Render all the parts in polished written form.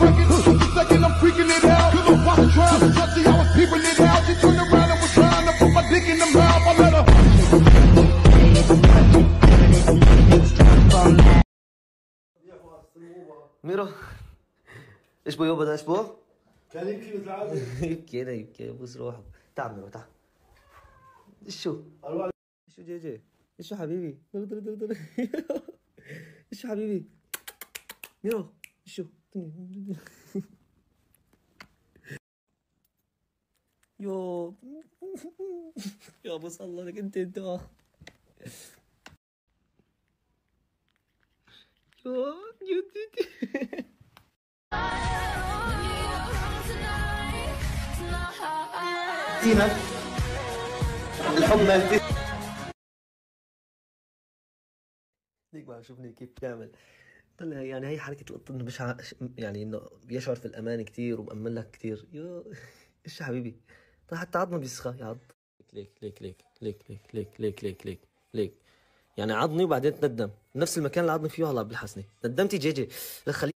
breaking. Just a second, I'm freaking it out. Cause I'm watching trying to touch it, I was peeping it out. She turned around and was trying to put my dick in the mouth. I let her. ميرو ايش بو يابا ده ايش بو؟ كان يبكي وتعب. يبكي هنا يبكي يبوس روحه. تعال ميرو تعال. ايشو؟ ايشو جي جي؟ ايشو حبيبي؟ ايشو حبيبي؟ ميرو ايشو؟ يو يا ابو صلى لك انت يو زينة الحب مالتي ليك بقى شوفني كيف بتعمل. طلع يعني هي حركة القط انه مش يعني انه بيشعر في الامان كثير ومأمن لك كثير. يو ايش يا حبيبي؟ طيب حتى عظمه بيسخى يعض. ليك ليك ليك ليك ليك ليك ليك ليك ليك ليك يعني عضني وبعدين تندم نفس المكان اللي عضني فيه. هلا بالحسني ندمتي جي جي. لك خليك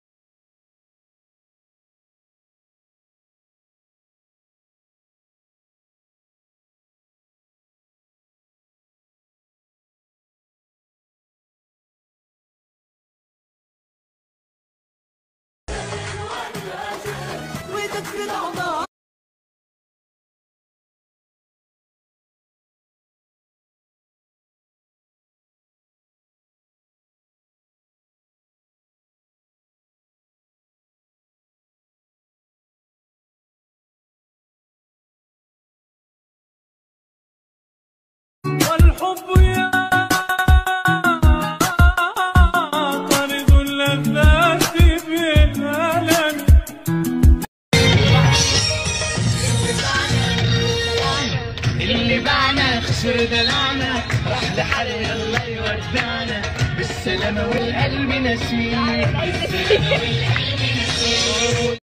والحب يا طرد اللذات بالألم. اللي باعنا خسر دلعنا راح لحالي الله يودعنا بالسلامة والقلب نسيم.